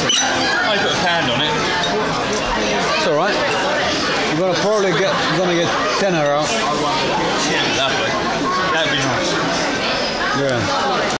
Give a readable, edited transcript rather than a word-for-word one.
decent. I put a pound on it. It's all right. You're gonna get tenner out. Yeah, lovely. That'd be nice. Yeah.